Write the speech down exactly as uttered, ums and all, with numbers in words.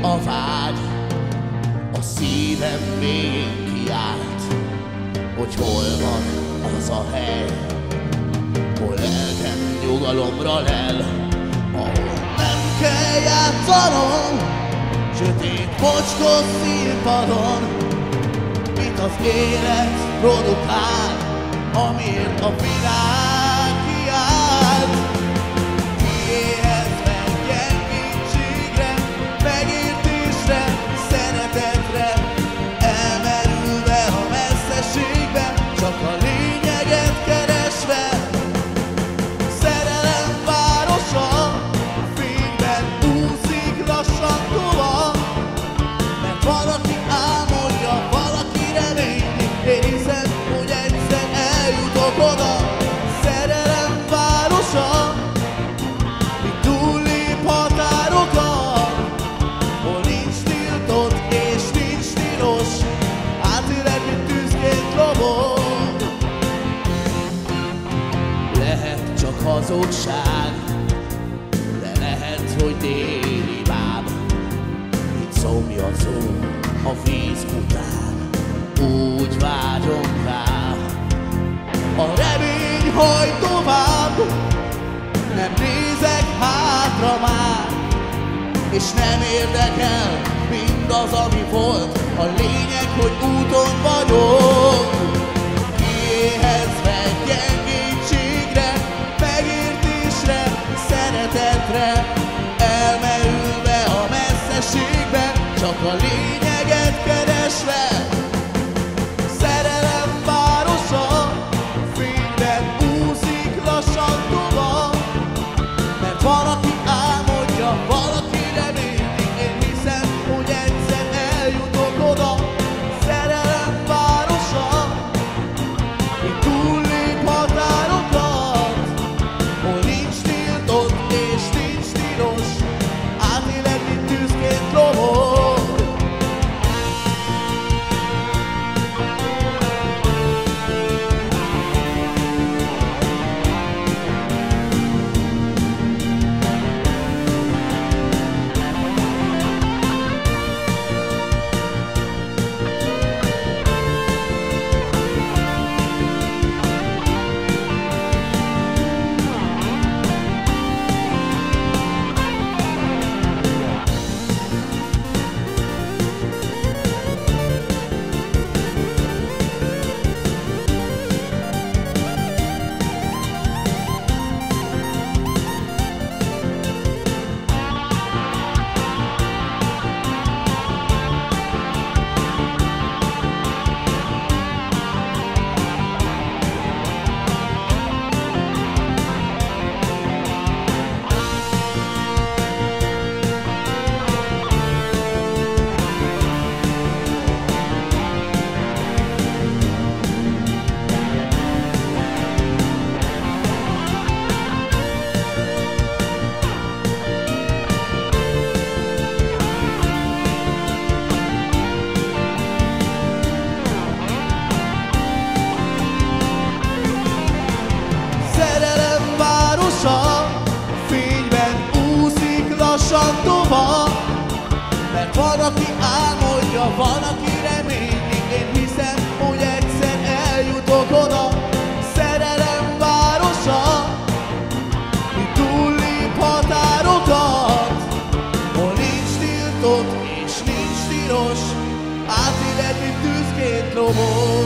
a vágy, a szívem végén kiállt, hogy hol van az a hely, hol lelkem nyugalomra lel, ahol nem kell játszanom, sötét mocskos színpadon, mit az élet produkál, amiért a világ kiállt. Kiéhezve gyengétségre, megértésre, szeretetre, elmerülve a messzeségbe, csak a lényeget keresve. Szerelem városa, fényben úszik lassan tovább, mert valaki álmodja, valaki reményli, én hiszem, hogy egyszer eljutok oda. Szerelem városa, mi túllép határokat, hol nincs tiltott és nincs tilos, átélek, mint tűzként lobog. Lehet csak hazugság, de lehet, hogy déli báb, mint szomjazó a víz után, úgy vágyom rá. A remény hajt tovább, nem nézek hátra már, és nem érdekel mindaz, ami volt, a lényeg, hogy úton vagyok. Kiéhezve gyengétségre, megértésre, szeretetre, elmerülve a messzeségbe, csak a lényeget keresve. Szerelem városa, fényben úszik lassan tovább, mert valaki álmodja, valaki reményli, én hiszem, hogy egyszer eljutok oda. Szerelem városa, mi túllép határokat, hol nincs tiltott és nincs tilos, átélek, mint tűzként lobog. Fényben úszik lassan tovább, mert van, aki álmodja, van, aki reményli, én hiszem, hogy egyszer eljutok oda. Szerelem városa, mi túllép határokat, hol nincs tiltott és nincs tilos, átéled, mint tűzként lobog.